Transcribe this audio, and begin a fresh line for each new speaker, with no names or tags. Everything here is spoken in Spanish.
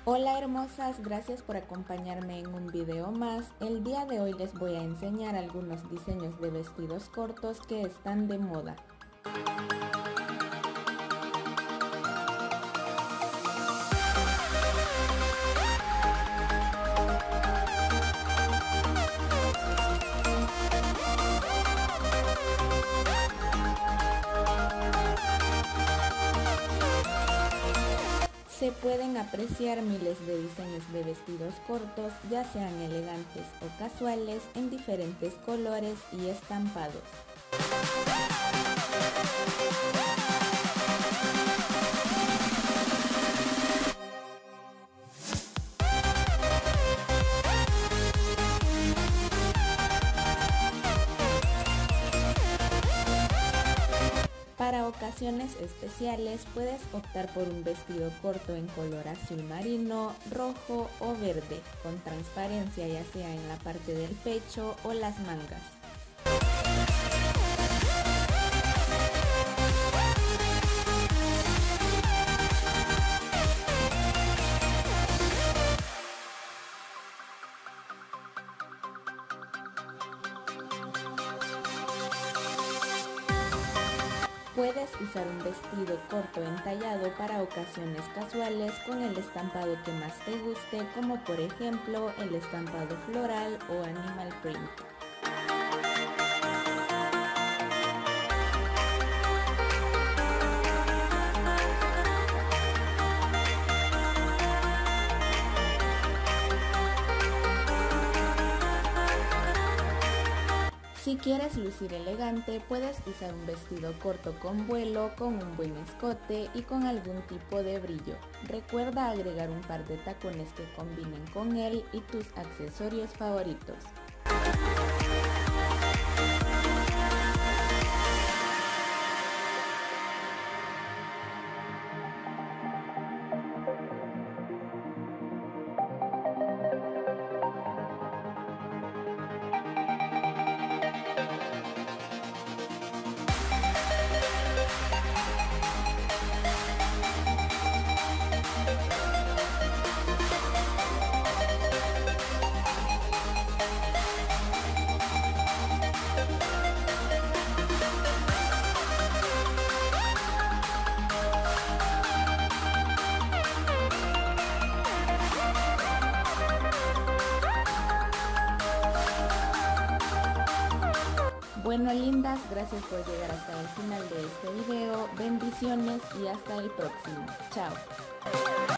Hola hermosas, gracias por acompañarme en un video más. El día de hoy les voy a enseñar algunos diseños de vestidos cortos que están de moda. Se pueden apreciar miles de diseños de vestidos cortos, ya sean elegantes o casuales, en diferentes colores y estampados. Para ocasiones especiales puedes optar por un vestido corto en color azul marino, rojo o verde, con transparencia ya sea en la parte del pecho o las mangas. Puedes usar un vestido corto entallado para ocasiones casuales con el estampado que más te guste, como por ejemplo el estampado floral o animal print. Si quieres lucir elegante, puedes usar un vestido corto con vuelo, con un buen escote y con algún tipo de brillo. Recuerda agregar un par de tacones que combinen con él y tus accesorios favoritos. Bueno lindas, gracias por llegar hasta el final de este video, bendiciones y hasta el próximo. Chao.